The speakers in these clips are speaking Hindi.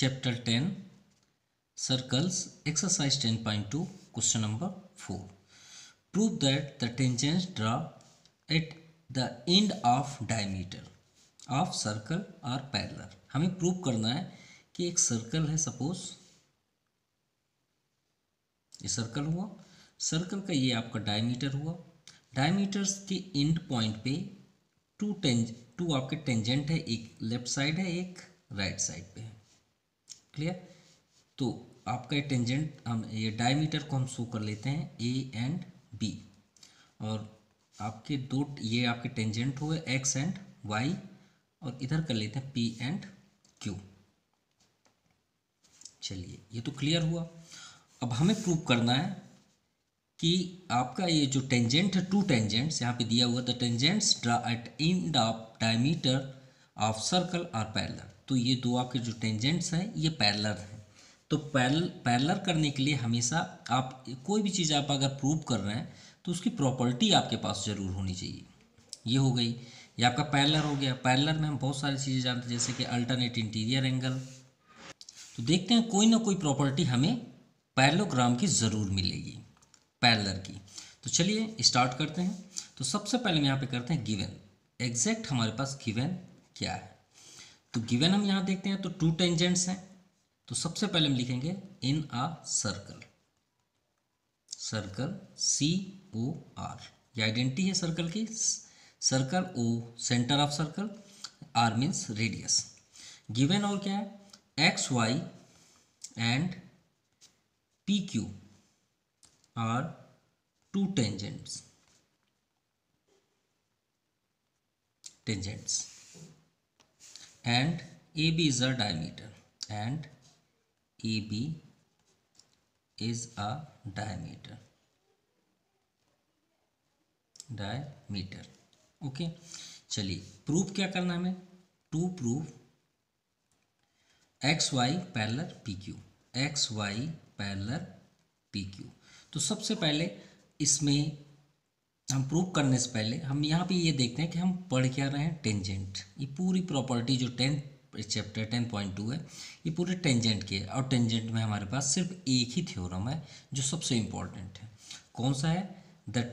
Chapter 10 circles exercise 10.2 question number 4 prove that the tangents draw at the end of diameter of circle are parallel. हमें प्रूव करना है कि एक सर्कल है, सपोज ये सर्कल हुआ, सर्कल का ये आपका डायमीटर हुआ, डायमीटर्स के एंड पॉइंट पे टू आपके टेंजेंट है, एक लेफ्ट साइड है एक राइट साइड पे है। क्लियर? तो आपका टेंजेंट हम ये डायमीटर को हम शो कर लेते हैं ए एंड बी, और आपके दो ये आपके टेंजेंट हुए एक्स एंड वाई, और इधर कर लेते हैं पी एंड क्यू। चलिए ये तो क्लियर हुआ। अब हमें प्रूव करना है कि आपका ये जो टेंजेंट है, टू टेंजेंट्स यहाँ पे दिया हुआ, the tangents draw at end of diameter of circle are parallel. तो ये दो आपके जो टेंजेंट्स हैं ये पैरेलल हैं। तो पैरेलल करने के लिए हमेशा आप कोई भी चीज़ आप अगर प्रूव कर रहे हैं तो उसकी प्रॉपर्टी आपके पास ज़रूर होनी चाहिए। ये हो गई, ये आपका पैरेलल हो गया। पैरेलल में हम बहुत सारी चीज़ें जानते हैं, जैसे कि अल्टरनेट इंटीरियर एंगल। तो देखते हैं कोई ना कोई प्रॉपर्टी हमें पैरेललोग्राम की ज़रूर मिलेगी, पैरेलल की। तो चलिए स्टार्ट करते हैं। तो सबसे पहले हम यहाँ पे करते हैं गिवन, एग्जैक्ट हमारे पास गिवन क्या है। तो गिवन हम यहाँ देखते हैं तो टू टेंजेंट्स हैं। तो सबसे पहले हम लिखेंगे in a circle, circle C O R, ये आइडेंटिटी है सर्कल की। Circle O centre of circle, R means radius. Given और क्या है, X Y and P Q are two tangents and AB is a diameter, and AB is a diameter okay. चलिए प्रूफ क्या करना है हमें, to prove X Y parallel P Q, X Y parallel P Q. तो सबसे पहले इसमें हम प्रूव करने से पहले हम यहाँ पे ये देखते हैं कि हम पढ़ क्या रहे हैं, टेंजेंट। ये पूरी प्रॉपर्टी जो चैप्टर 10.2 है ये पूरे टेंजेंट की है, और टेंजेंट में हमारे पास सिर्फ एक ही थ्योरम है जो सबसे इम्पॉर्टेंट है। कौन सा है, the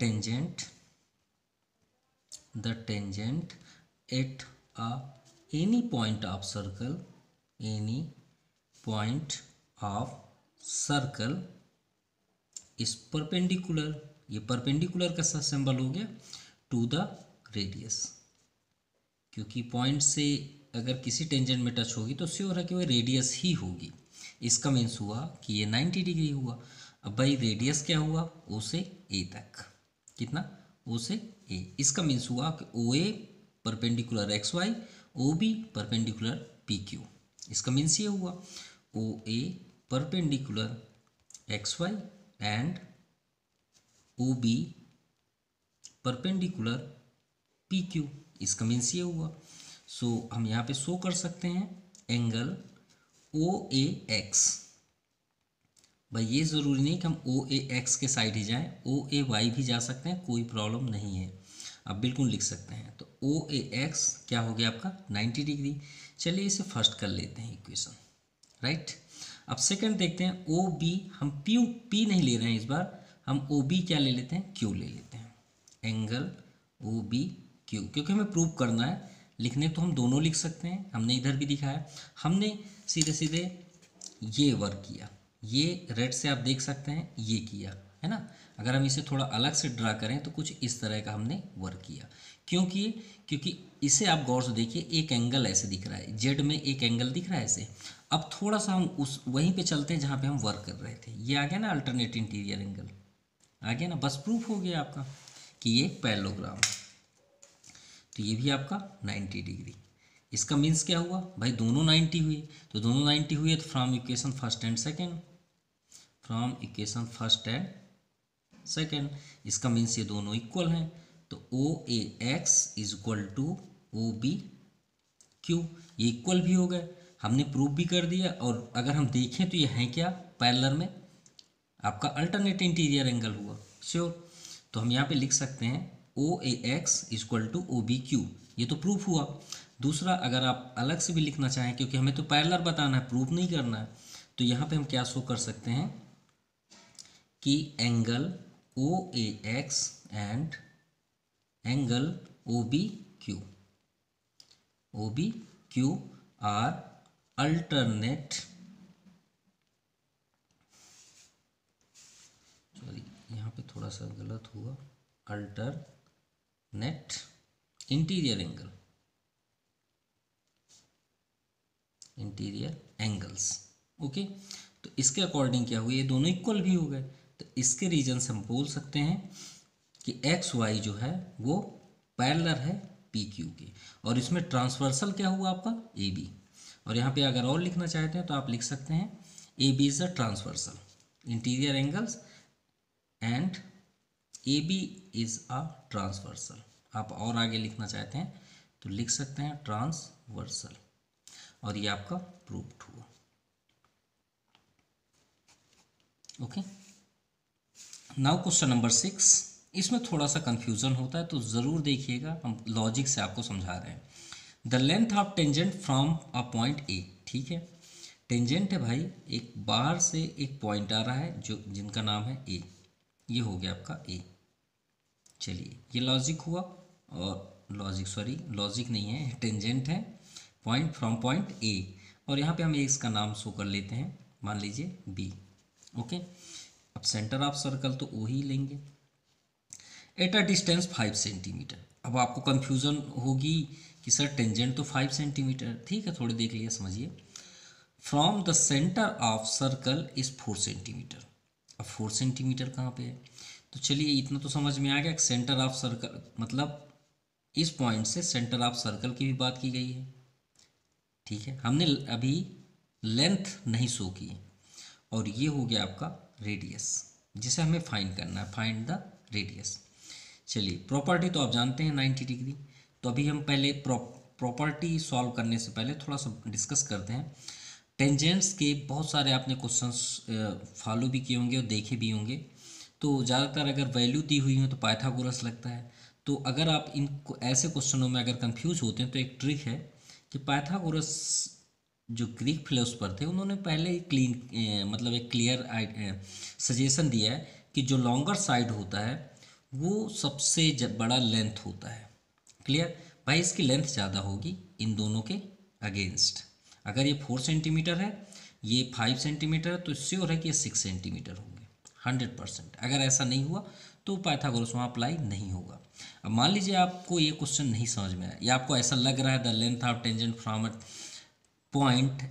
tangent at any point of circle, any point of circle is perpendicular. ये परपेंडिकुलर का सिंबल हो गया टू द रेडियस, क्योंकि पॉइंट से अगर किसी टेंजेंट में टच होगी तो श्योर है कि वह रेडियस ही होगी। इसका मीन्स हुआ कि ये 90 डिग्री हुआ। अब भाई रेडियस क्या हुआ, ओ से ए तक, कितना, ओ से ए। इसका मीन्स हुआ कि O A perpendicular X Y, O B perpendicular P Q. इसका मीन्स ये हुआ O A perpendicular X Y and O B perpendicular P Q. इसका मीन्स ये हुआ। सो हम यहाँ पे शो कर सकते हैं एंगल ओ ए एक्स। भाई ये ज़रूरी नहीं कि हम ओ ए एक्स के साइड ही जाएं, ओ ए वाई भी जा सकते हैं, कोई प्रॉब्लम नहीं है, आप बिल्कुल लिख सकते हैं। तो ओ ए एक्स क्या हो गया आपका 90 डिग्री। चलिए इसे फर्स्ट कर लेते हैं इक्वेशन, राइट। अब सेकंड देखते हैं ओ बी, हम पी नहीं ले रहे हैं इस बार, हम ओ बी क्या ले लेते हैं, क्यू ले लेते हैं, एंगल ओ बी क्यू। क्योंकि हमें प्रूव करना है, लिखने तो हम दोनों लिख सकते हैं, हमने इधर भी दिखाया, हमने सीधे सीधे ये वर्क किया, ये रेड से आप देख सकते हैं ये किया है ना। अगर हम इसे थोड़ा अलग से ड्रा करें तो कुछ इस तरह का हमने वर्क किया। क्योंकि इसे आप गौर से देखिए, एक एंगल ऐसे दिख रहा है, जेड में एक एंगल दिख रहा है ऐसे। अब थोड़ा सा हम उस वहीं पे चलते हैं जहाँ पे हम वर्क कर रहे थे, ये आ गया ना अल्टरनेट इंटीरियर एंगल, आ गया ना, बस प्रूफ हो गया आपका कि ये पैरेललोग्राम। तो ये भी आपका 90 डिग्री। इसका मीन्स क्या हुआ भाई, दोनों 90 हुई, तो दोनों 90 हुई है तो from equation first and second, इसका मीन्स ये दोनों इक्वल हैं। तो O A X is equal to O B Q, ये इक्वल भी हो गए, हमने प्रूव भी कर दिया। और अगर हम देखें तो ये है क्या, पैरेलल में आपका अल्टरनेट इंटीरियर एंगल हुआ, श्योर। तो हम यहाँ पे लिख सकते हैं O A X equal to O B Q, ये तो प्रूफ हुआ। दूसरा, अगर आप अलग से भी लिखना चाहें, क्योंकि हमें तो पैरेलल बताना है, प्रूफ नहीं करना है, तो यहाँ पे हम क्या शो कर सकते हैं कि angle O A X and angle O B Q, O B Q are alternate, sorry यहाँ पे थोड़ा सा गलत हुआ, alternate interior angle, interior angles. Okay, तो इसके अकॉर्डिंग क्या हुआ, ये दोनों इक्वल भी हो गए, तो इसके रीजन से हम बोल सकते हैं कि एक्स वाई जो है वो पैरेलल है पी क्यू के, और इसमें ट्रांसवर्सल क्या हुआ आपका ए बी। और यहाँ पे अगर और लिखना चाहते हैं तो आप लिख सकते हैं A B is a transversal interior angles and A B is a transversal. आप और आगे लिखना चाहते हैं तो लिख सकते हैं ट्रांसवर्सल, और ये आपका प्रूव्ड हुआ। ओके, नाउ क्वेश्चन नंबर 6, इसमें थोड़ा सा कंफ्यूजन होता है तो ज़रूर देखिएगा, हम लॉजिक से आपको समझा रहे हैं। The length of tangent from a point A, ठीक है, टेंजेंट है भाई, एक बाहर से एक पॉइंट आ रहा है जो जिनका नाम है ए, ये हो गया आपका ए। चलिए, ये लॉजिक हुआ, और लॉजिक नहीं है, टेंजेंट है, पॉइंट फ्रॉम पॉइंट ए, और यहाँ पे हम इसका नाम शो कर लेते हैं, मान लीजिए बी। ओके, अब सेंटर ऑफ सर्कल तो ओ ही लेंगे, एट अ डिस्टेंस 5 सेंटीमीटर। अब आपको कन्फ्यूज़न होगी कि सर टेंजेंट तो 5 सेंटीमीटर, ठीक है, थोड़ी देख लिए समझिए। From the centre of circle is 4 centimetre. अब 4 सेंटीमीटर कहाँ पे है, तो चलिए इतना तो समझ में आ गया, सेंटर ऑफ सर्कल मतलब इस पॉइंट से सेंटर ऑफ सर्कल की भी बात की गई है, ठीक है। हमने अभी लेंथ नहीं शो की, और ये हो गया आपका रेडियस, जिसे हमें फाइंड करना है, फाइंड द रेडियस। चलिए, प्रॉपर्टी तो आप जानते हैं 90 डिग्री, तो अभी हम पहले प्रॉपर्टी सॉल्व करने से पहले थोड़ा सा डिस्कस करते हैं। टेंजेंट्स के बहुत सारे आपने क्वेश्चंस फॉलो भी किए होंगे और देखे भी होंगे, तो ज़्यादातर अगर वैल्यू दी हुई हो तो पाइथागोरस लगता है। तो अगर आप इन ऐसे क्वेश्चनों में अगर कंफ्यूज होते हैं तो एक ट्रिक है कि पाइथागोरस जो ग्रीक फिलोसफर थे उन्होंने पहले ही मतलब एक क्लियर सजेशन दिया है कि जो लॉन्गर साइड होता है वो सबसे बड़ा लेंथ होता है। क्लियर भाई, इसकी लेंथ ज़्यादा होगी इन दोनों के अगेंस्ट। अगर ये 4 सेंटीमीटर है, ये 5 सेंटीमीटर है, तो श्योर है कि ये 6 सेंटीमीटर होंगे 100%। अगर ऐसा नहीं हुआ तो पाइथागोरस वहाँ अप्लाई नहीं होगा। अब मान लीजिए आपको ये क्वेश्चन नहीं समझ में आया, या आपको ऐसा लग रहा है the length of tangent from a point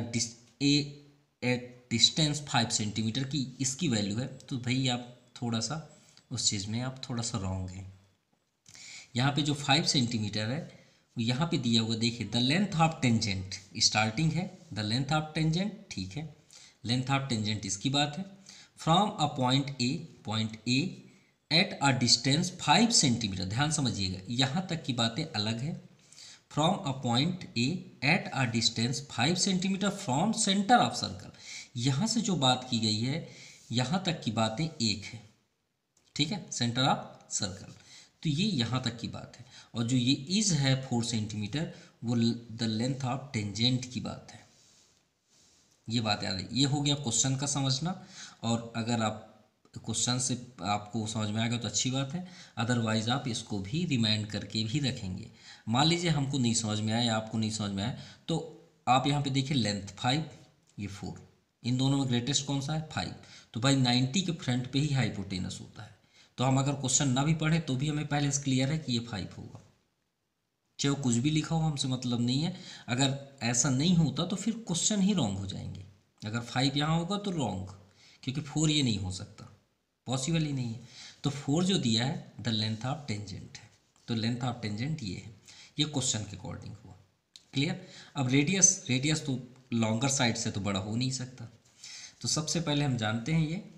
at distance 5 centimetre की इसकी वैल्यू है, तो भाई आप थोड़ा सा उस चीज़ में आप थोड़ा सा रॉन्ग हैं। यहाँ पे जो 5 सेंटीमीटर है वो यहाँ पे दिया हुआ, देखिए the length of tangent starting है, द लेंथ ऑफ टेंजेंट, ठीक है, लेंथ ऑफ टेंजेंट इसकी बात है, from a point A at a distance 5 centimetre, ध्यान समझिएगा यहाँ तक की बातें अलग है। From a point A at a distance 5 centimetre from centre of circle, यहाँ से जो बात की गई है यहाँ तक की बातें एक है, ठीक है, सेंटर ऑफ सर्कल, तो ये यहाँ तक की बात है। और जो ये इज है 4 सेंटीमीटर, वो द लेंथ ऑफ टेंजेंट की बात है। ये बात याद है, ये हो गया क्वेश्चन का समझना, और अगर आप क्वेश्चन से आपको समझ में आ गया तो अच्छी बात है, अदरवाइज आप इसको भी रिमाइंड करके भी रखेंगे। मान लीजिए हमको नहीं समझ में आया या आपको नहीं समझ में आया, तो आप यहाँ पे देखिए लेंथ 5, ये 4, इन दोनों में ग्रेटेस्ट कौन सा है 5, तो भाई 90 के फ्रंट पे ही हाइपोटेनस होता है। तो हम अगर क्वेश्चन ना भी पढ़े तो भी हमें पहले से क्लियर है कि ये 5 होगा, चाहे वो कुछ भी लिखा हो, हमसे मतलब नहीं है। अगर ऐसा नहीं होता तो फिर क्वेश्चन ही रॉन्ग हो जाएंगे। अगर 5 यहाँ होगा तो रॉन्ग, क्योंकि 4 ये नहीं हो सकता, पॉसिबल ही नहीं है। तो 4 जो दिया है द लेंथ ऑफ टेंजेंट है, तो लेंथ ऑफ टेंजेंट ये है, ये क्वेश्चन के अकॉर्डिंग हुआ। क्लियर। अब रेडियस तो लॉन्गर साइड से तो बड़ा हो नहीं सकता, तो सबसे पहले हम जानते हैं ये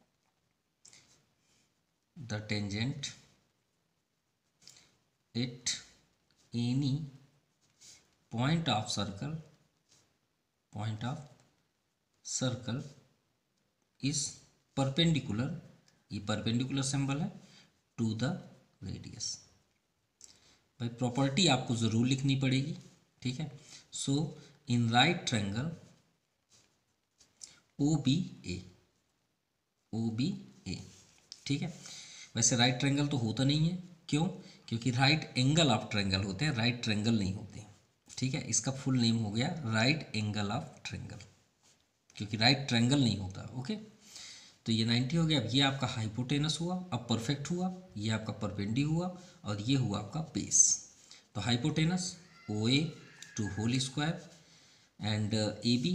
the tangent at any point of circle is perpendicular, ये परपेंडिकुलर सिंबल है, टू द रेडियस। भाई प्रॉपर्टी आपको ज़रूर लिखनी पड़ेगी, ठीक है। So in right triangle O B A, ठीक है। वैसे राइट ट्रायंगल तो होता नहीं है, क्यों? क्योंकि राइट एंगल ऑफ ट्रायंगल होते हैं, राइट ट्रायंगल नहीं होते, ठीक है। इसका फुल नेम हो गया राइट एंगल ऑफ ट्रायंगल, क्योंकि राइट ट्रायंगल नहीं होता। ओके, तो ये 90 हो गया। अब ये आपका हाइपोटेनस हुआ, अब परफेक्ट हुआ, ये आपका परपेंडी हुआ, और ये हुआ आपका बेस। तो hypotenuse O A to whole square and A B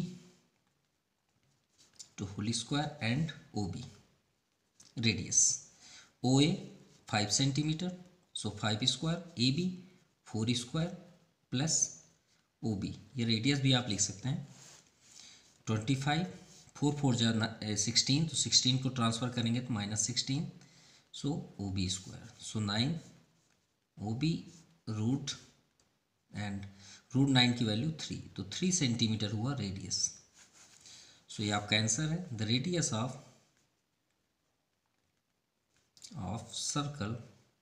to whole square and O B. Radius O A 5 centimetre, so 5 square, A B 4 square plus O B, ये रेडियस भी आप लिख सकते हैं 25, 4 4 जा 16, तो 16 को ट्रांसफ़र करेंगे तो -16, so O B square, so 9 O B root and root 9 की वैल्यू 3, तो 3 सेंटीमीटर हुआ रेडियस। सो ये आपका आंसर है। The radius of circle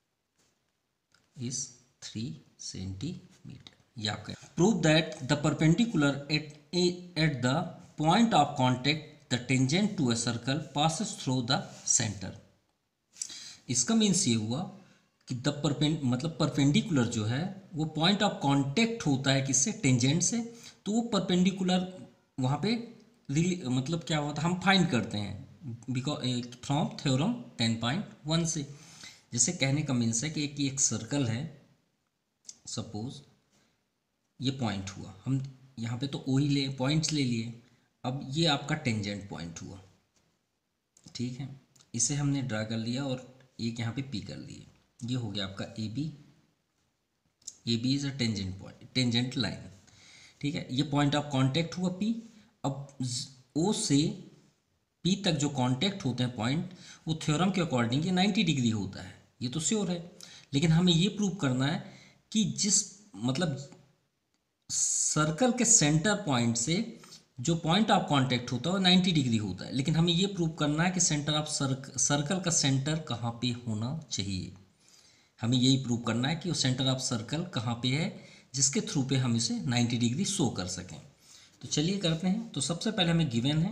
is 3 centimetre. ये आपका prove that the perpendicular at the point of contact the tangent to a circle passes through the centre. इसका मीन्स ये हुआ कि मतलब परपेंडिकुलर जो है वो पॉइंट ऑफ कांटेक्ट होता है किससे? टेंजेंट से। तो वो परपेंडिकुलर वहाँ पे मतलब क्या होता है, हम फाइंड करते हैं बिकॉज फ्रॉम थ्योरम 10.1 से। जैसे कहने का मीन्स है कि एक सर्कल है, सपोज ये पॉइंट हुआ, हम यहाँ पे तो ओ ही ले पॉइंट्स ले लिए, अब ये आपका टेंजेंट पॉइंट हुआ, ठीक है। इसे हमने ड्रा कर लिया और एक यहाँ पे पी कर लिए, ये हो गया आपका A B is a tangent point, tangent line, ठीक है। ये पॉइंट ऑफ कांटेक्ट हुआ पी। अब ओ से पी तक जो कांटेक्ट होते हैं पॉइंट, वो थ्योरम के अकॉर्डिंग ये 90 डिग्री होता है, ये तो श्योर है। लेकिन हमें ये प्रूव करना है कि जिस मतलब सर्कल के सेंटर पॉइंट से जो पॉइंट ऑफ कांटेक्ट होता है वो 90 डिग्री होता है। लेकिन हमें ये प्रूव करना है कि सेंटर ऑफ सर्कल का सेंटर कहाँ पे होना चाहिए। हमें यही प्रूव करना है कि वो सेंटर ऑफ सर्कल कहाँ पे है, जिसके थ्रू पे हम इसे 90 डिग्री शो कर सकें। तो चलिए करते हैं। तो सबसे पहले हमें गिवन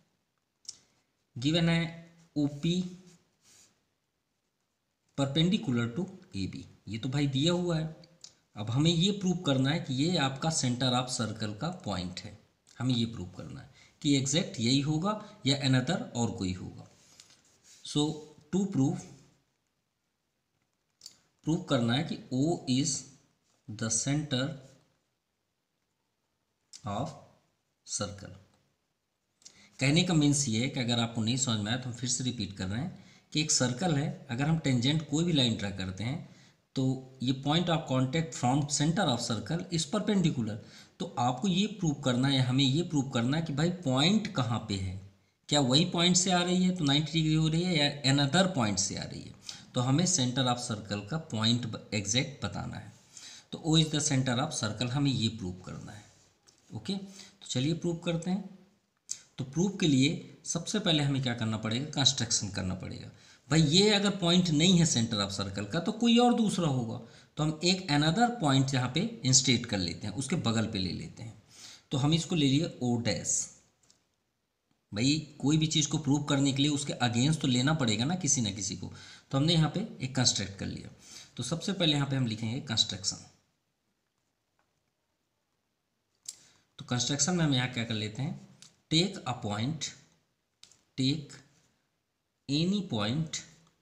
है O P perpendicular to A B, ये तो भाई दिया हुआ है। अब हमें ये प्रूव करना है कि ये आपका सेंटर ऑफ सर्कल का पॉइंट है। हमें ये प्रूव करना है कि एग्जैक्ट यही होगा या अनदर और कोई होगा। सो टू प्रूव करना है कि O is the centre of circle. कहने का मीन्स ये है कि अगर आपको नहीं समझ में आया तो हम फिर से रिपीट कर रहे हैं कि एक सर्कल है, अगर हम टेंजेंट कोई भी लाइन ड्रा करते हैं तो ये point of contact from centre of circle is perpendicular. तो आपको ये प्रूव करना है, हमें ये प्रूव करना है कि भाई पॉइंट कहाँ पे है, क्या वही पॉइंट से आ रही है तो 90 डिग्री हो रही है या अनदर पॉइंट से आ रही है। तो हमें सेंटर ऑफ सर्कल का पॉइंट एग्जैक्ट बताना है। तो O is the centre of circle, हमें ये प्रूव करना है। ओके, तो चलिए प्रूव करते हैं। तो प्रूफ के लिए सबसे पहले हमें क्या करना पड़ेगा, कंस्ट्रक्शन करना पड़ेगा। भाई ये अगर पॉइंट नहीं है सेंटर ऑफ सर्कल का तो कोई और दूसरा होगा, तो हम एक अनदर पॉइंट यहाँ पे इंस्टेट कर लेते हैं, उसके बगल पे ले लेते हैं। तो हम इसको ले लिए ओ डैश। भाई कोई भी चीज़ को प्रूव करने के लिए उसके अगेंस्ट तो लेना पड़ेगा ना किसी को। तो हमने यहाँ पे एक कंस्ट्रक्ट कर लिया। तो सबसे पहले यहाँ पे हम लिखेंगे कंस्ट्रक्शन। तो कंस्ट्रक्शन में हम यहाँ क्या कर लेते हैं, take a point, take any point,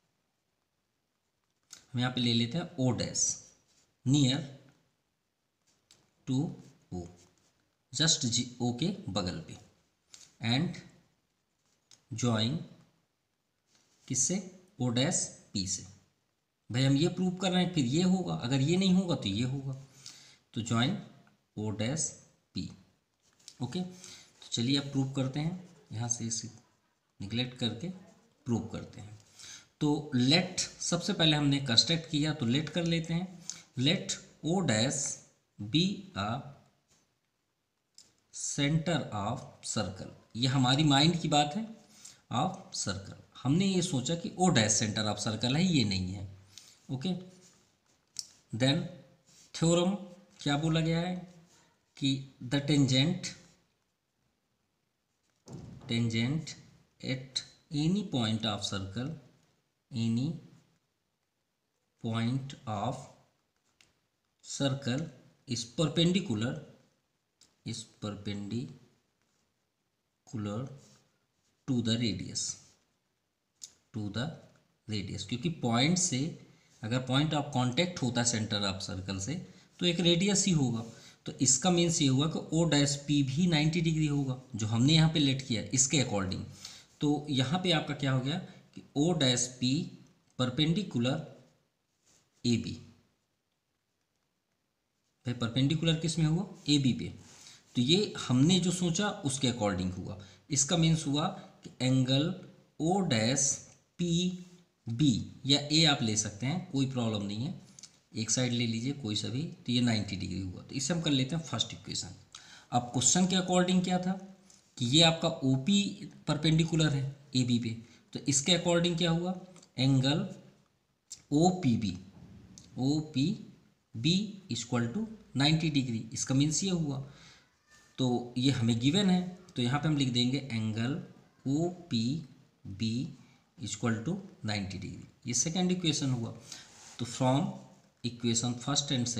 हम यहाँ पे ले लेते हैं O dash near to O, just जी ओ के बगल पे, एंड ज्वाइन किससे, ओ डैश पी से। भाई हम ये प्रूव कर रहे हैं फिर ये होगा, अगर ये नहीं होगा तो ये होगा। तो join O dash P. Okay, तो चलिए अब प्रूव करते हैं, यहाँ से इसे निगलेक्ट करके प्रूव करते हैं। तो लेट, सबसे पहले हमने कंस्ट्रक्ट किया तो लेट कर लेते हैं। Let O dash B a centre of circle, ये हमारी माइंड की बात है, ऑफ सर्कल। हमने ये सोचा कि O dash centre of circle है, ये नहीं है। ओके, देन थ्योरम क्या बोला गया है कि the tangent at any point of circle, any point of circle is perpendicular to the radius, क्योंकि पॉइंट से अगर पॉइंट ऑफ कांटेक्ट होता है सेंटर ऑफ सर्कल से तो एक रेडियस ही होगा। तो इसका मीन्स ये हुआ कि ओ डैश पी भी 90 डिग्री होगा, जो हमने यहाँ पे लेट किया इसके अकॉर्डिंग। तो यहाँ पे आपका क्या हो गया कि O dash P perpendicular A B. भाई परपेंडिकुलर किस में हुआ, ए बी पे। तो ये हमने जो सोचा उसके अकॉर्डिंग हुआ। इसका मीन्स हुआ कि angle O dash P B, या ए आप ले सकते हैं, कोई प्रॉब्लम नहीं है, एक साइड ले लीजिए कोई सा भी, तो ये 90 डिग्री हुआ। तो इसे हम कर लेते हैं फर्स्ट इक्वेशन। अब क्वेश्चन के अकॉर्डिंग क्या था कि ये आपका ओ पी परपेंडिकुलर है ए बी पे, तो इसके अकॉर्डिंग क्या हुआ, angle O P B equal to 90 degree. इसका मीन्स ये हुआ, तो ये हमें गिवन है, तो यहाँ पे हम लिख देंगे angle O P B equal to 90 degree. ये सेकेंड इक्वेशन हुआ। तो from equation first and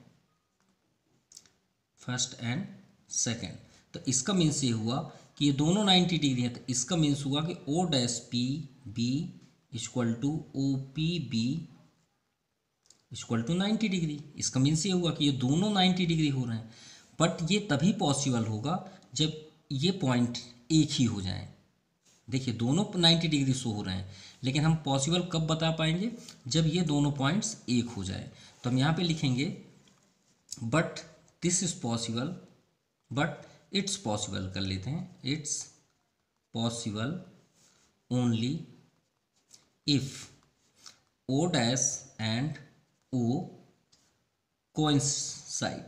second, तो इसका मीन्स ये हुआ कि ये दोनों 90 डिग्री है। तो इसका मीन्स हुआ कि O dash P B equal to O P B equal to 90 degree. इसका मीन्स ये हुआ कि ये दोनों 90 डिग्री हो रहे हैं। बट ये तभी पॉसिबल होगा जब ये पॉइंट एक ही हो जाए। देखिए दोनों 90 डिग्री शो हो रहे हैं, लेकिन हम पॉसिबल कब बता पाएंगे, जब ये दोनों पॉइंट्स एक हो जाए। तो हम यहाँ पे लिखेंगे but this is possible, but it's possible कर लेते हैं, it's possible only if O dash and O coincide,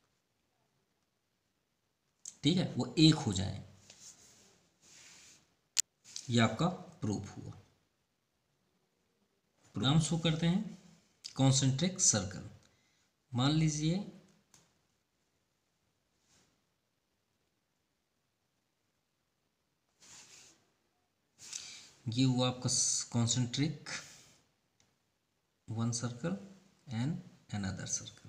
ठीक है, वो एक हो जाए। ये आपका प्रूफ हुआ। प्रोग्राम शो करते हैं कॉन्सेंट्रिक सर्कल। मान लीजिए ये हुआ आपका concentric one circle and another circle.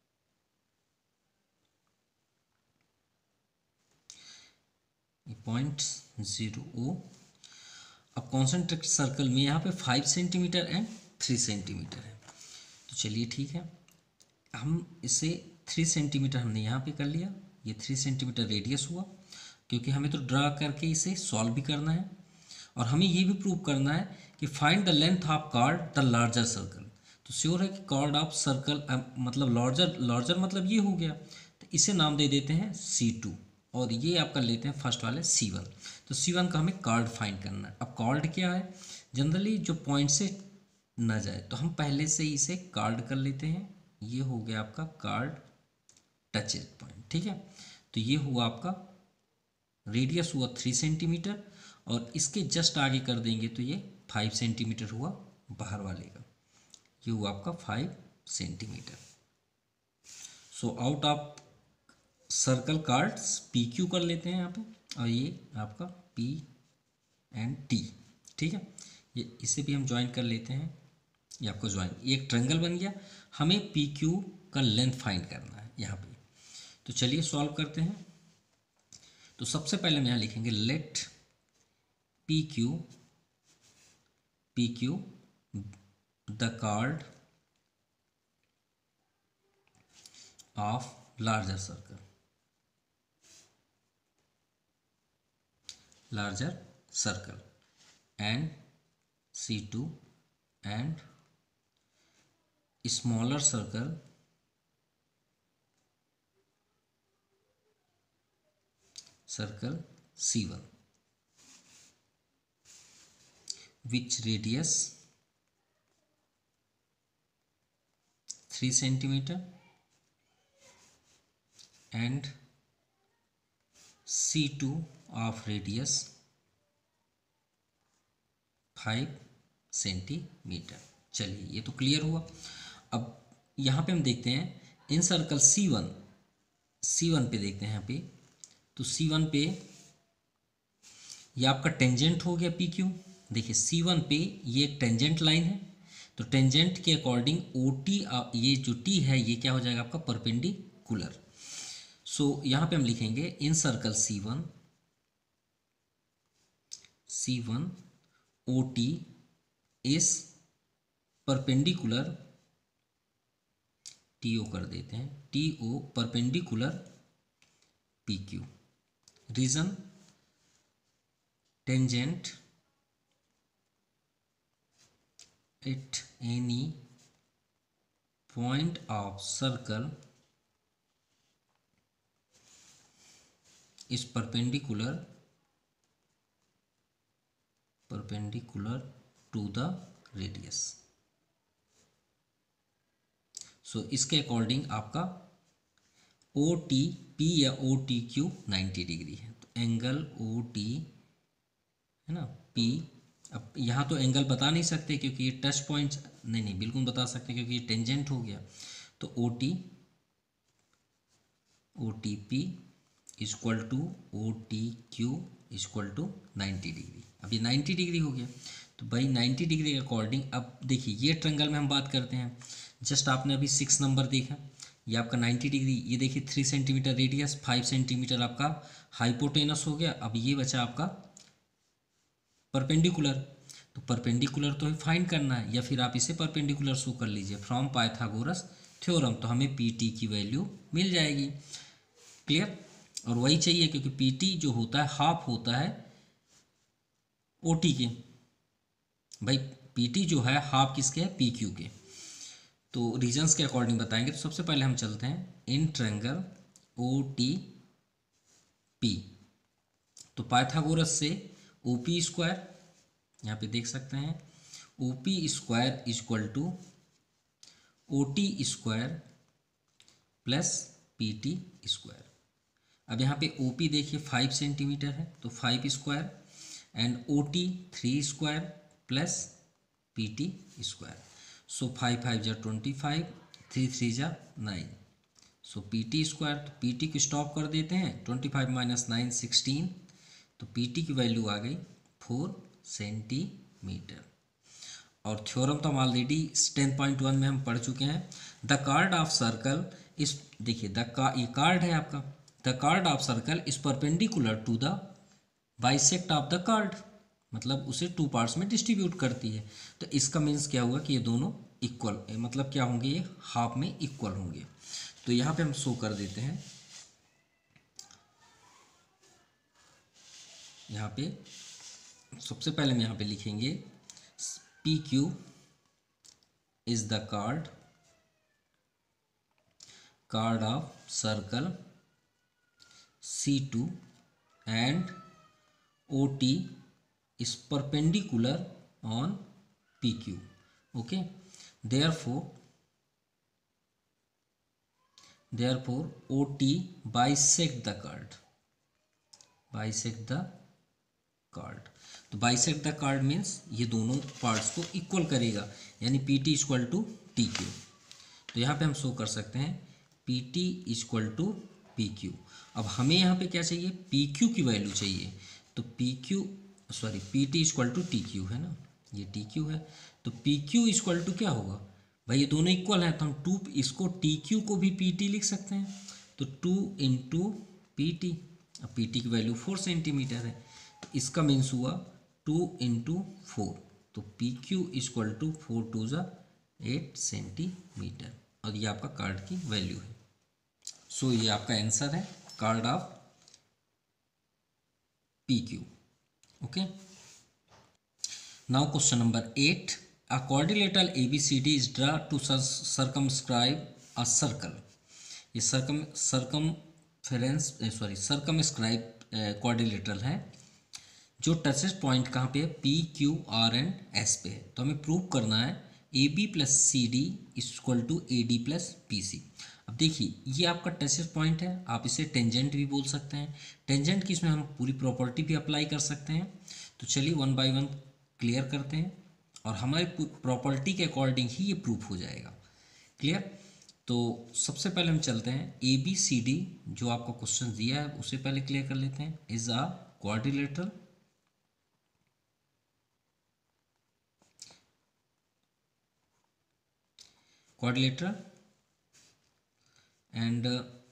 Point 0 अब कॉन्सेंट्रिक सर्कल में यहाँ पे 5 सेंटीमीटर एंड 3 सेंटीमीटर है। तो चलिए ठीक है, हम इसे 3 सेंटीमीटर हमने यहाँ पे कर लिया, ये 3 सेंटीमीटर रेडियस हुआ, क्योंकि हमें तो ड्रा करके इसे सॉल्व भी करना है और हमें ये भी प्रूव करना है कि find the length of chord the larger circle. तो श्योर है कि कार्ड ऑफ सर्कल मतलब लार्जर मतलब ये हो गया, तो इसे नाम दे देते हैं C2 और ये आप कर लेते हैं फर्स्ट वाले C1। तो C1 का हमें कार्ड फाइंड करना है। अब कार्ड क्या है, जनरली जो पॉइंट से न जाए, तो हम पहले से ही इसे कार्ड कर लेते हैं। ये हो गया आपका कार्ड टचेज पॉइंट, ठीक है। तो ये हुआ आपका रेडियस हुआ 3 सेंटीमीटर और इसके जस्ट आगे कर देंगे तो ये 5 सेंटीमीटर हुआ बाहर वाले का, ये हुआ आपका 5 centimetre. So out of circle chords P Q कर लेते हैं यहाँ पे, और ये आपका पी एंड टी, ठीक है। ये इसे भी हम ज्वाइन कर लेते हैं, ये आपको ज्वाइन, एक ट्रायंगल बन गया। हमें पी क्यू का लेंथ फाइंड करना है यहाँ पे। तो चलिए सॉल्व करते हैं। तो सबसे पहले हम यहाँ लिखेंगे let P Q the chord of larger circle and C2 and smaller circle C1 which radius 3 centimeter and C2 of radius 5 centimetre. चलिए ये तो क्लियर हुआ। अब यहाँ पे हम देखते हैं इन सर्कल C1 पे देखते हैं यहाँ पे। तो C1 पे ये आपका टेंजेंट हो गया PQ। देखिए C1 पे ये एक टेंजेंट लाइन है, तो टेंजेंट के अकॉर्डिंग OT ये जो T है ये क्या हो जाएगा आपका परपेंडिकुलर। सो यहाँ पे हम लिखेंगे in circle C1 OT is perpendicular, TO कर देते हैं, TO perpendicular PQ। Reason tangent at any point of circle is perpendicular to the radius। So इसके अकॉर्डिंग आपका OTP या OTQ 90 डिग्री है। तो एंगल OT है ना P। अब यहाँ तो एंगल बता नहीं सकते क्योंकि ये टच पॉइंट, नहीं बिल्कुल बता सकते क्योंकि ये टेंजेंट हो गया। तो OTP equal to OTQ equal to 90 degree. अब ये 90 डिग्री हो गया। तो भाई 90 डिग्री के अकॉर्डिंग अब देखिए ये ट्रायंगल में हम बात करते हैं। जस्ट आपने अभी 6 नंबर देखा, ये आपका 90 डिग्री, ये देखिए 3 सेंटीमीटर रेडियस, 5 सेंटीमीटर आपका हाइपोटेनस हो गया। अब ये बचा आपका परपेंडिकुलर। तो परपेंडिकुलर तो फाइंड करना है, या फिर आप इसे परपेंडिकुलर शो कर लीजिए फ्रॉम पाइथागोरस थ्योरम, तो हमें PT की वैल्यू मिल जाएगी। क्लियर। और वही चाहिए क्योंकि PT जो होता है हाफ होता है OT के। भाई PT जो है हाफ किसके है PQ के। तो रीजन्स के अकॉर्डिंग बताएंगे। तो सबसे पहले हम चलते हैं इन ट्रायंगल OTP। तो पाइथागोरस से OP स्क्वायर यहाँ पे देख सकते हैं, OP square equal to OT square plus PT square. अब यहाँ पे OP देखिए 5 सेंटीमीटर है, तो 5 square and OT 3 square plus PT square. So 5 5 जा 25, 3 3 जा 9। सो PT स्क्वायर, तो PT को स्टॉप कर देते हैं, 25 माइनस 9 16। तो PT की वैल्यू आ गई 4 सेंटीमीटर। और थ्योरम तो हम ऑलरेडी 10.1 में हम पढ़ चुके हैं। द कार्ड ऑफ सर्कल इस, देखिए ये कार्ड है आपका, the chord of circle is perpendicular to the bisect of the chord, मतलब उसे 2 पार्ट्स में डिस्ट्रीब्यूट करती है। तो इसका मीन्स क्या हुआ कि ये दोनों इक्वल, मतलब क्या होंगे, ये हाफ में इक्वल होंगे। तो यहाँ पे हम शो कर देते हैं, यहाँ पे सबसे पहले हम यहाँ पे लिखेंगे PQ is the chord of circle C2 and OT is perpendicular on PQ. Okay, therefore OT bisect the card। तो बाइसेक्ट द कार्ड मीन्स ये दोनों पार्ट्स को इक्वल करेगा, यानी PT इक्वल टू TQ। तो यहाँ पे हम शो कर सकते हैं PT इक्वल टू PQ। अब हमें यहाँ पे क्या चाहिए, PQ की वैल्यू चाहिए। तो PT इक्वल टू TQ है ना, ये TQ है। तो PQ इक्वल टू क्या होगा, भाई ये दोनों इक्वल हैं, तो हम 2 इसको TQ को भी PT लिख सकते हैं। तो 2 इंटू PT, अब PT की वैल्यू 4 सेंटीमीटर है, तो इसका मीन्स हुआ 2 इंटू 4। तो PQ इक्वल टू 4 2 जा 8 सेंटीमीटर, और ये आपका कार्ड की वैल्यू है। सो ये आपका आंसर है chord of PQ। Okay, now question number 8, a quadrilateral ABCD is drawn to circumscribe a circle। ये सर्कमस्क्राइब क्वाड्रिलेटरल है जो टचेस पॉइंट कहाँ पे है, PQR एंड S पे है। तो हमें प्रूव करना है AB plus CD equal to AD plus PC। अब देखिए ये आपका टचेस पॉइंट है, आप इसे टेंजेंट भी बोल सकते हैं। टेंजेंट की इसमें हम पूरी प्रॉपर्टी भी अप्लाई कर सकते हैं। तो चलिए 1 बाय 1 क्लियर करते हैं। और हमारी प्रॉपर्टी के अकॉर्डिंग ही ये प्रूफ हो जाएगा। क्लियर। तो सबसे पहले हम चलते हैं ए बी सी डी जो आपका क्वेश्चन दिया है उसे पहले क्लियर कर लेते हैं। इज अ क्वाड्रिलेटरल एंड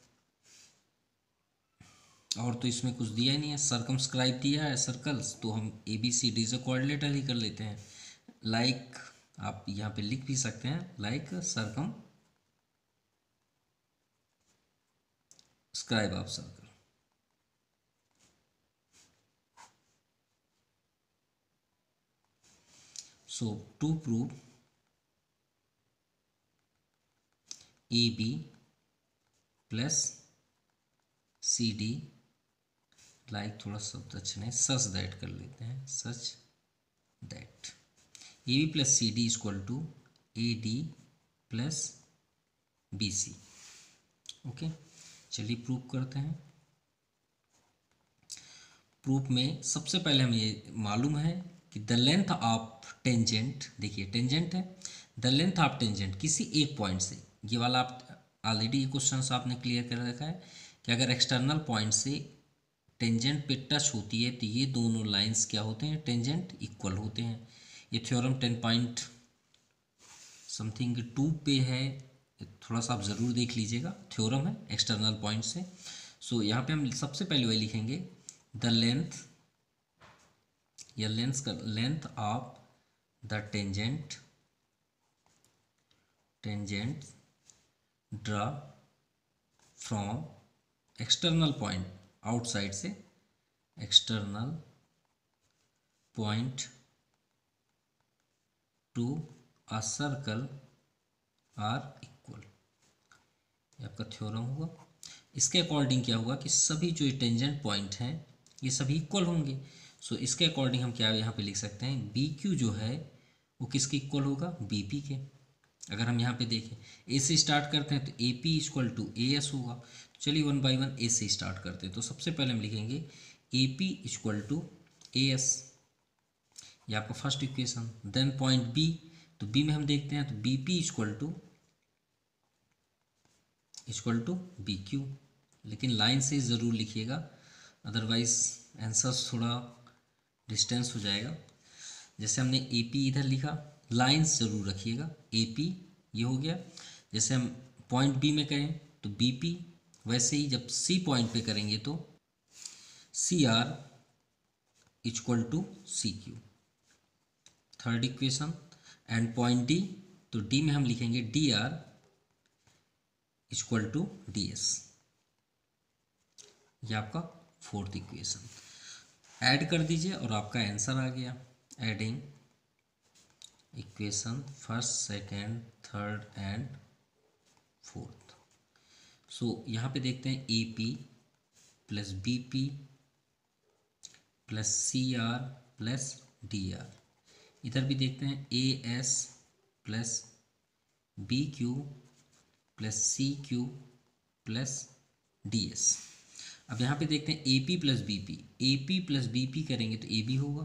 और तो इसमें कुछ दिया ही नहीं है, सर्कमस्क्राइब दिया है सर्कल्स, तो हम ए बी सी डी से क्वाड्रिलेटरल ही कर लेते हैं। लाइक आप यहाँ पे लिख भी सकते हैं, like circumscribe of circle. So to prove A B plus C D, like थोड़ा शब्द अच्छा नहीं, सच दैट कर लेते हैं, such that A B plus C D equal to A D plus B C. Okay, चलिए प्रूफ करते हैं। प्रूफ में सबसे पहले हमें ये मालूम है कि द लेंथ ऑफ टेंजेंट, देखिए टेंजेंट है, द लेंथ ऑफ टेंजेंट किसी एक पॉइंट से, ये वाला आप ऑलरेडी क्वेश्चन आपने क्लियर कर रखा है कि अगर एक्सटर्नल पॉइंट से टेंजेंट पे टच होती है तो ये दोनों लाइंस क्या होते हैं, टेंजेंट इक्वल होते हैं। ये थ्योरम 10.2 पे है, थोड़ा सा आप ज़रूर देख लीजिएगा, थ्योरम है एक्सटर्नल पॉइंट से। सो यहाँ पे हम सबसे पहले वही लिखेंगे द लेंथ या length of the tangent draw from external point, outside से external point to a circle are equal, ये आपका थ्योरम हुआ। इसके अकॉर्डिंग क्या हुआ कि सभी जो टेंजेंट पॉइंट हैं ये सभी इक्वल होंगे। सो इसके अकॉर्डिंग हम क्या यहाँ पे लिख सकते हैं, बी क्यू जो है वो किसके इक्वल होगा, बी पी के। अगर हम यहाँ पे देखें ए से स्टार्ट करते हैं तो A P equal to A S होगा। चलिए 1 बाय 1 ए से स्टार्ट करते हैं। तो सबसे पहले हम लिखेंगे A P equal to A S, ये आपका first equation. Then point B, तो बी में हम देखते हैं तो B P equal to B Q, लेकिन लाइन से ज़रूर लिखिएगा अदरवाइज आंसर थोड़ा डिस्टेंस हो जाएगा। जैसे हमने ए पी इधर लिखा, लाइन्स ज़रूर रखिएगा, ए पी ये हो गया। जैसे हम पॉइंट बी में करें तो बी पी, वैसे ही जब सी पॉइंट पे करेंगे तो C R equal to C Q, third equation. And point D, तो डी में हम लिखेंगे D R equal to D S, ये आपका फोर्थ इक्वेशन। ऐड कर दीजिए और आपका आंसर आ गया। Adding equation first, second, third and fourth. सो यहाँ पे देखते हैं A P plus B P plus C R plus D R. इधर भी देखते हैं A S plus B Q plus C Q plus D S. अब यहाँ पे देखते हैं A P plus B P, A P plus B P करेंगे तो ए बी होगा,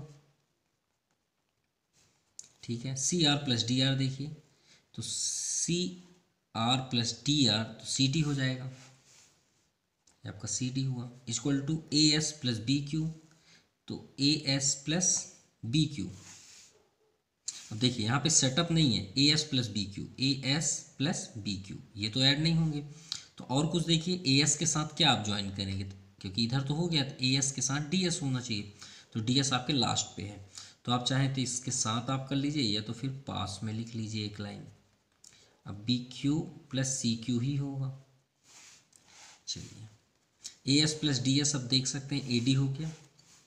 ठीक है। C R plus D R देखिए तो C R plus D R तो सी डी हो जाएगा, ये आपका सी डी हुआ। Equal to A S plus B Q, तो A S plus B Q. अब देखिए यहाँ पे सेटअप नहीं है A S plus B Q, A S plus B Q, ये तो ऐड नहीं होंगे। तो और कुछ देखिए ए एस के साथ क्या आप ज्वाइन करेंगे, क्योंकि इधर तो हो गया तो ए एस के साथ डी एस होना चाहिए, तो डी एस आपके लास्ट पे है। तो आप चाहें तो इसके साथ आप कर लीजिए या तो फिर पास में लिख लीजिए एक लाइन। अब B Q plus C Q ही होगा। चलिए A S plus D S अब देख सकते हैं ए डी हो गया,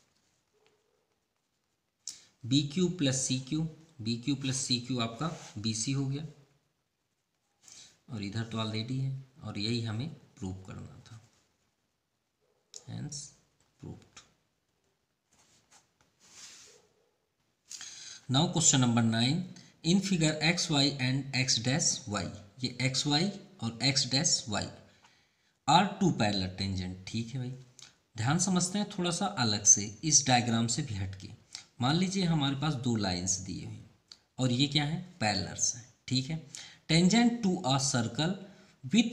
B Q plus C Q, B Q plus C Q आपका बी सी हो गया, और इधर तो ऑलरेडी है और यही हमें प्रूव करना था, hence proved. Now question number 9, in figure X Y and X dash Y, ये एक्स वाई और X dash Y are two parallel tangent, ठीक है भाई। ध्यान समझते हैं थोड़ा सा अलग से, इस डायग्राम से भी हटके। मान लीजिए हमारे पास दो लाइंस दिए हुए और ये क्या है, पैरेलल्स है, ठीक है। Tangent to a circle with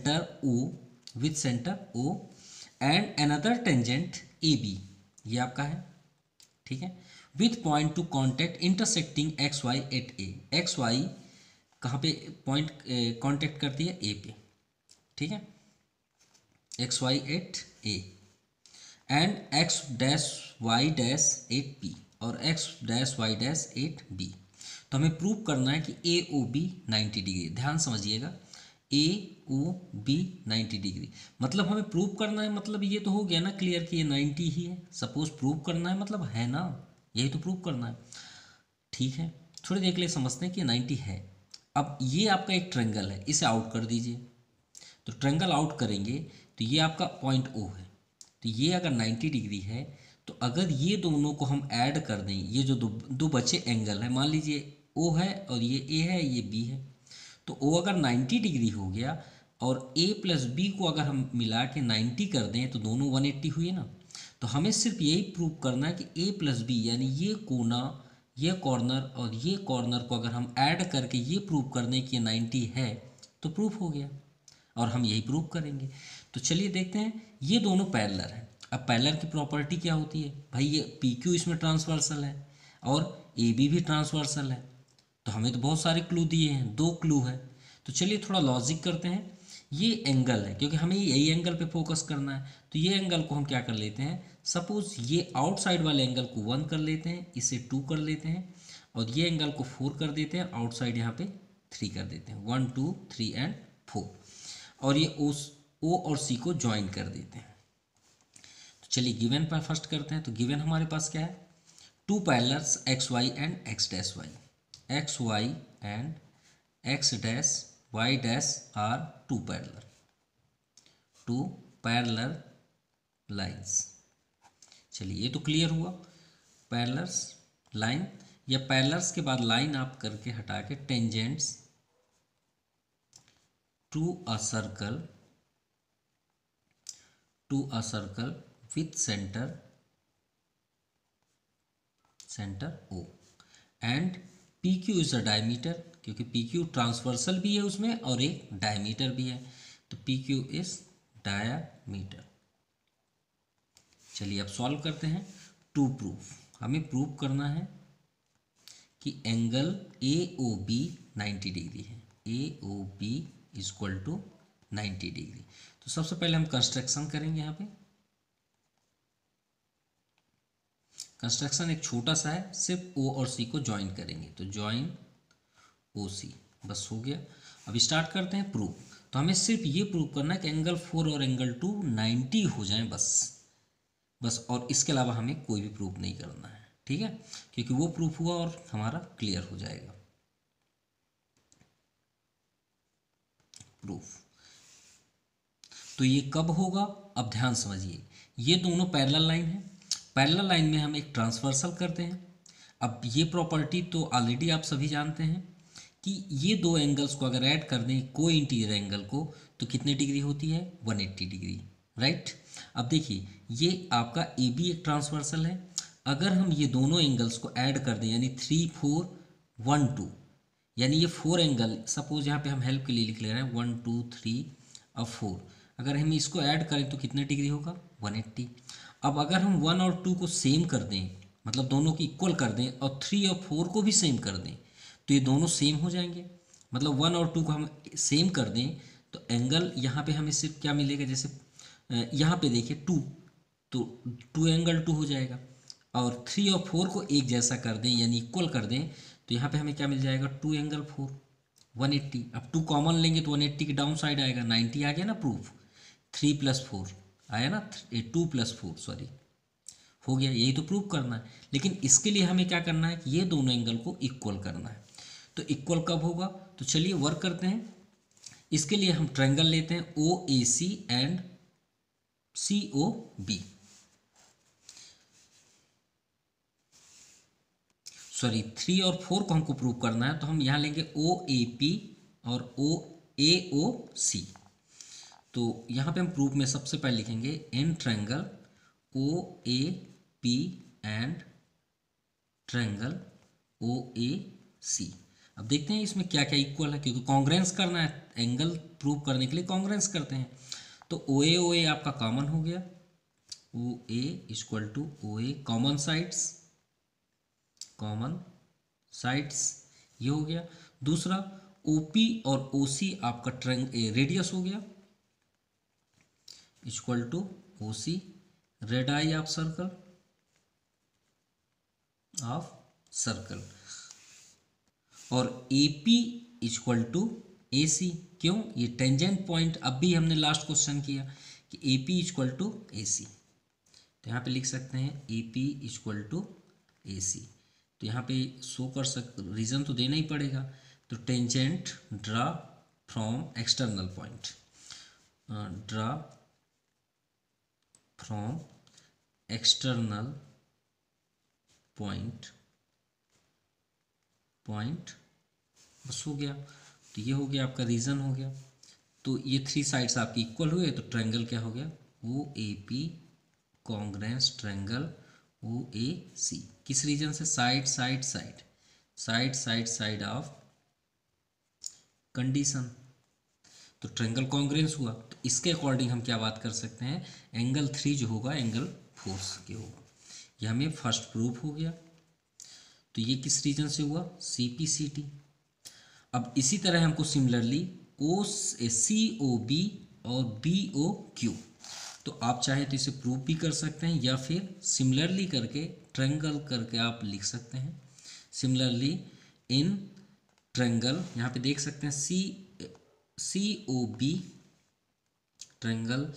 centre O and another tangent A B, ये आपका है, ठीक है। With point to contact intersecting X Y at A, X Y कहाँ पे पॉइंट कॉन्टेक्ट करती है, ए पे, ठीक है, X Y at A and X dash Y dash at B और X dash Y dash at B. तो हमें प्रूव करना है कि ए ओ बी 90 डिग्री, ध्यान समझिएगा, ए ओ बी 90 डिग्री, मतलब हमें प्रूव करना है, मतलब ये तो हो गया ना क्लियर कि ये 90 ही है। सपोज प्रूव करना है मतलब है ना, यही तो प्रूव करना है, ठीक है। थोड़ी देर के लिए समझते हैं कि 90 है। अब ये आपका एक ट्रायंगल है, इसे आउट कर दीजिए, तो ट्रायंगल आउट करेंगे तो ये आपका पॉइंट ओ है, तो ये अगर 90 डिग्री है तो अगर ये दोनों को हम ऐड कर दें, ये जो दो बचे एंगल है, मान लीजिए ओ है और ये ए है, ये बी है, तो ओ अगर 90 डिग्री हो गया और ए प्लस बी को अगर हम मिला के 90 कर दें तो दोनों 180 हुए ना। तो हमें सिर्फ यही प्रूव करना है कि ए प्लस बी यानी ये कोना, ये कॉर्नर और ये कॉर्नर को अगर हम ऐड करके ये प्रूव कर दें कि ये 90 है तो प्रूफ हो गया, और हम यही प्रूव करेंगे। तो चलिए देखते हैं, ये दोनों पैरेलल हैं। अब पैरेलल की प्रॉपर्टी क्या होती है भाई, ये पी क्यू इसमें ट्रांसवर्सल है और ए बी भी ट्रांसवर्सल है। तो हमें तो बहुत सारे क्लू दिए हैं, 2 क्लू है। तो चलिए थोड़ा लॉजिक करते हैं। ये एंगल है क्योंकि हमें यही एंगल पे फोकस करना है, तो ये एंगल को हम क्या कर लेते हैं, सपोज ये आउटसाइड वाले एंगल को 1 कर लेते हैं, इसे 2 कर लेते हैं, और ये एंगल को 4 कर देते हैं, आउटसाइड यहाँ पे 3 कर देते हैं, 1 2 3 एंड 4, और ये ओ और सी को ज्वाइन कर देते हैं। तो चलिए गिवन पर फर्स्ट करते हैं। तो गिवन हमारे पास क्या है, 2 parallels X Y and X dash Y, X Y and X dash Y dash are 2 parallel lines. चलिए ये तो क्लियर हुआ, पैरेलल्स लाइन, या पैरेलल्स के बाद लाइन आप करके हटा के tangents to a circle with centre O and P Q is a diameter, क्योंकि पी क्यू ट्रांसवर्सल भी है उसमें और एक डायमीटर भी है, तो पी क्यू इज डायमीटर। चलिए अब सॉल्व करते हैं। टू प्रूफ, हमें प्रूव करना है कि angle A O B 90 degree है, A O B equal to 90 degree. तो सबसे पहले हम कंस्ट्रक्शन करेंगे, यहाँ पे कंस्ट्रक्शन एक छोटा सा है, सिर्फ ओ और सी को ज्वाइन करेंगे, तो ज्वाइन ओ सी, बस हो गया। अब स्टार्ट करते हैं प्रूफ। तो हमें सिर्फ ये प्रूव करना है कि एंगल 4 और एंगल 2 90 हो जाएं, बस, और इसके अलावा हमें कोई भी प्रूफ नहीं करना है, ठीक है, क्योंकि वो प्रूफ हुआ और हमारा क्लियर हो जाएगा। प्रूफ तो ये कब होगा, अब ध्यान समझिए, ये दोनों पैरेलल लाइन है, पैरेलल लाइन में हम एक ट्रांसवर्सल करते हैं। अब ये प्रॉपर्टी तो ऑलरेडी आप सभी जानते हैं कि ये दो एंगल्स को अगर ऐड कर दें को इंटीरियर एंगल को, तो कितनी डिग्री होती है, 180 डिग्री, राइट। अब देखिए ये आपका ए बी एक ट्रांसवर्सल है, अगर हम ये दोनों एंगल्स को ऐड कर दें यानी 3 4 1 2, यानी ये 4 एंगल, सपोज यहाँ पे हम हेल्प के लिए लिख ले रहे हैं 1 2 3 और 4, अगर हम इसको ऐड करें तो कितने डिग्री होगा, 180। अब अगर हम 1 और 2 को सेम कर दें, मतलब दोनों को इक्वल कर दें, और 3 और 4 को भी सेम कर दें, तो ये दोनों सेम हो जाएंगे। मतलब 1 और 2 को हम सेम कर दें तो एंगल यहाँ पे हमें सिर्फ क्या मिलेगा, जैसे यहाँ पे देखिए 2, तो 2 एंगल 2 हो जाएगा, और 3 और 4 को एक जैसा कर दें यानी इक्वल कर दें, तो यहाँ पे हमें क्या मिल जाएगा, 2 एंगल 4 180। अब 2 कॉमन लेंगे तो 180 की डाउन साइड आएगा, 90 आ गया ना प्रूफ, 3 + 4 आया ना, 2 + 4 सॉरी हो गया, यही तो प्रूव करना है। लेकिन इसके लिए हमें क्या करना है कि ये दोनों एंगल को इक्वल करना है। तो इक्वल कब होगा, तो चलिए वर्क करते हैं। इसके लिए हम ट्रायंगल लेते हैं O A C and C O B, sorry 3 और 4 को हमको प्रूव करना है, तो हम यहाँ लेंगे ओ ए पी और ओ ए ओ सी। तो यहाँ पे हम प्रूफ में सबसे पहले लिखेंगे in triangle O A P and triangle O A C. अब देखते हैं इसमें क्या क्या इक्वल है, क्योंकि कॉन्ग्रेंस करना है, एंगल प्रूव करने के लिए कॉन्ग्रेंस करते हैं। तो ओ ए आपका कॉमन हो गया, O A equal to O A common sides ये हो गया। दूसरा ओ पी और ओ सी आपका रेडियस हो गया, equal to O C radii of circle और A P equal to A C. क्यों? ये टेंजेंट पॉइंट, अब भी हमने लास्ट क्वेश्चन किया कि A P equal to A C, तो यहाँ पे लिख सकते हैं A P equal to A C. तो यहाँ पे शो कर रीज़न तो देना ही पड़ेगा। तो tangent draw from external point, draw from external point बस हो गया। तो ये हो गया आपका रीज़न हो गया। तो ये थ्री साइड्स आपकी इक्वल हुए, तो ट्रायंगल क्या हो गया, O A P congruence triangle O A C. किस रीजन से? Side of condition. तो ट्रायंगल कॉन्ग्रेंस हुआ, तो इसके अकॉर्डिंग हम क्या बात कर सकते हैं, एंगल 3 जो होगा एंगल 4 के होगा। ये हमें फर्स्ट प्रूफ हो गया। तो ये किस रीजन से हुआ, सी पी सी टी। अब इसी तरह हमको similarly O C O B और बी ओ क्यू, तो आप चाहे तो इसे प्रूव भी कर सकते हैं या फिर सिमिलरली करके ट्रायंगल करके आप लिख सकते हैं। सिमिलरली इन ट्रायंगल, यहाँ पे देख सकते हैं C O B triangle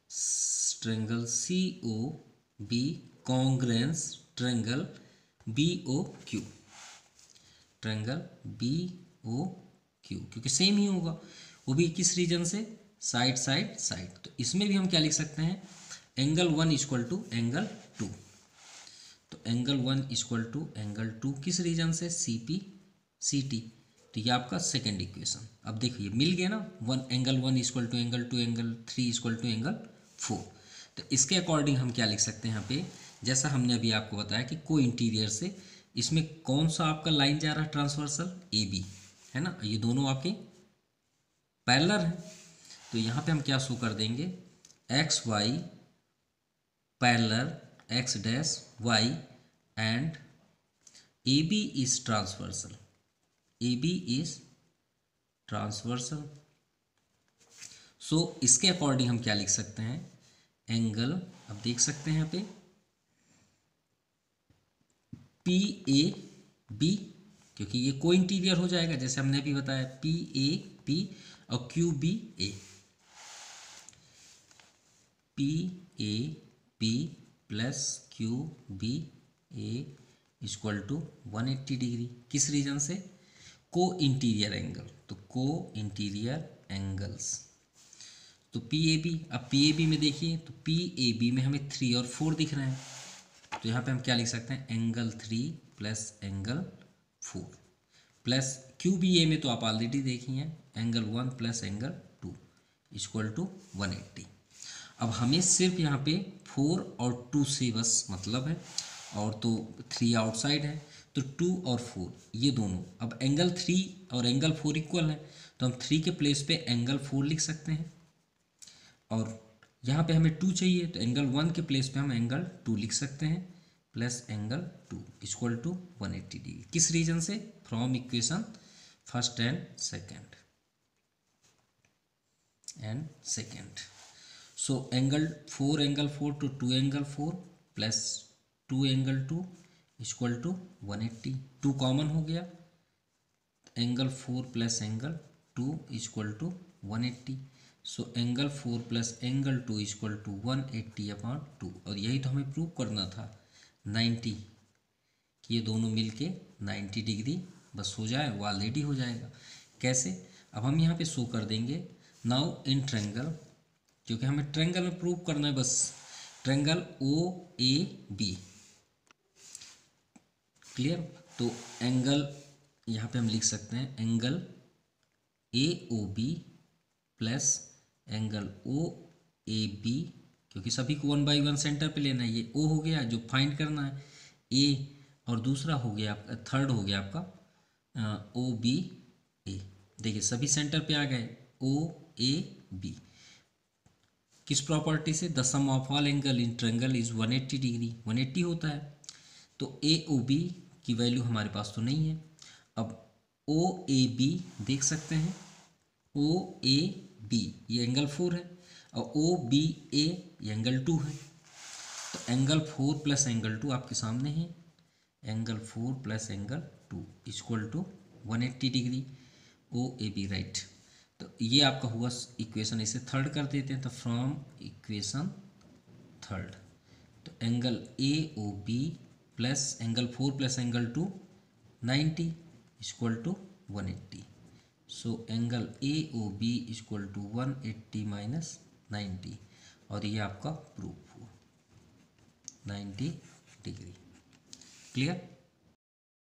C O B congruence triangle B O Q, triangle B O Q, क्योंकि सेम ही होगा, वो भी किस रीजन से, साइड। तो इसमें भी हम क्या लिख सकते हैं, एंगल 1 इक्वल टू एंगल 2। तो एंगल 1 इक्वल टू एंगल 2 किस रीजन से, सी पी सी टी। तो ये आपका सेकेंड इक्वेशन। अब देखिए मिल गया ना, angle 1 equal to angle 2, angle 3 equal to angle 4। तो इसके अकॉर्डिंग हम क्या लिख सकते हैं यहाँ पे, जैसा हमने अभी आपको बताया कि को इंटीरियर से इसमें कौन सा आपका लाइन जा रहा है, ट्रांसवर्सल ए बी है ना, ये दोनों आपके पैरेलल हैं। तो यहाँ पे हम क्या शो कर देंगे, X Y parallel X dash Y and A B is transversal, A B is transversal. So इसके अकॉर्डिंग हम क्या लिख सकते हैं, एंगल, अब देख सकते हैं यहाँ पे पी ए बी, क्योंकि ये को इंटीरियर हो जाएगा जैसे हमने अभी बताया, पी ए बी और Q B A, P A B plus Q B A equal to 180 degree. किस रीजन से, को इंटीरियर एंगल। तो को इंटीरियर एंगल्स, तो पी ए बी, अब पी ए बी में देखिए, तो पी ए बी में हमें 3 और 4 दिख रहे हैं। तो यहाँ पे हम क्या लिख सकते हैं, angle 3 plus angle 4 plus Q B A में तो आप ऑलरेडी देखी हैं, angle 1 plus angle 2 equal to 180। अब हमें सिर्फ यहाँ पे 4 और 2 से बस मतलब है, और तो 3 आउटसाइड है, तो 2 और 4 ये दोनों। अब एंगल 3 और एंगल 4 इक्वल है, तो हम 3 के प्लेस पे एंगल 4 लिख सकते हैं, और यहाँ पे हमें 2 चाहिए, तो एंगल 1 के प्लेस पे हम एंगल 2 लिख सकते हैं, plus angle 2 equal to 180 degree. किस रीजन से, from equation first and second. So angle 4 two 2 angle 4 plus 2 angle 2 equal to 180। 2 common हो गया, angle 4 plus angle 2 equal to 180। So angle 4 plus angle 2 equal to 180/2, और यही तो हमें प्रूव करना था 90, कि ये दोनों मिलके 90 डिग्री बस हो जाए, वो ऑलरेडी हो जाएगा। कैसे, अब हम यहाँ पे शो कर देंगे, नाउ इन ट्रायंगल, क्योंकि हमें ट्रायंगल में प्रूव करना है बस, triangle O A B, clear. तो एंगल यहाँ पे हम लिख सकते हैं, angle A O B plus angle O A B, क्योंकि सभी को 1/1 सेंटर पे लेना है। ये ओ हो गया जो फाइंड करना है, ए, और दूसरा हो गया आपका, थर्ड हो गया आपका ओ बी ए। देखिए सभी सेंटर पे आ गए, ओ ए बी। किस प्रॉपर्टी से? The sum of all angle in triangle is 180 degree, 180 होता है। तो ए ओ बी की वैल्यू हमारे पास तो नहीं है। अब ओ ए बी देख सकते हैं, ओ ए बी ये एंगल 4 है, और ओ बी ए ये एंगल 2 है। तो एंगल 4 प्लस एंगल 2 आपके सामने है, angle 4 plus angle 2 equal to 180 degree, O A B right. तो ये आपका हुआ इक्वेशन, इसे थर्ड कर देते हैं। तो फ्रॉम इक्वेशन थर्ड, तो angle A O B plus angle 4 plus angle 2 90 equal to 180। So angle A O B equal to 180 minus 90, और ये आपका प्रूफ हुआ 90 डिग्री। क्लियर?